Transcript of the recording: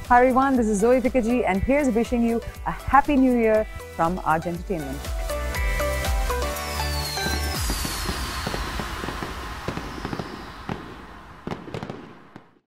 Hi everyone, this is ZOE VICCAJI and here's wishing you a happy new year from Aaj Entertainment.